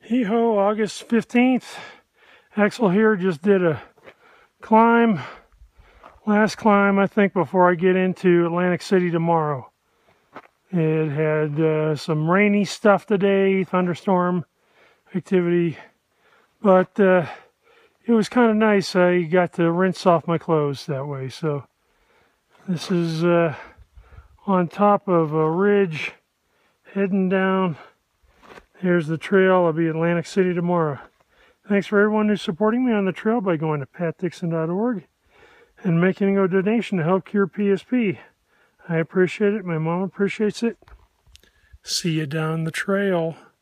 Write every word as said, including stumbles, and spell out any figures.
Hee-ho, August fifteenth. Axel here just did a climb, last climb I think before I get into Atlantic City tomorrow. It had uh, some rainy stuff today, thunderstorm activity, but uh, it was kind of nice. I got to rinse off my clothes that way. So this is uh, on top of a ridge heading down. Here's the trail. I'll be at Atlantic City tomorrow. Thanks for everyone who's supporting me on the trail by going to pat dixon dot org and making a donation to help cure P S P. I appreciate it. My mom appreciates it. See you down the trail.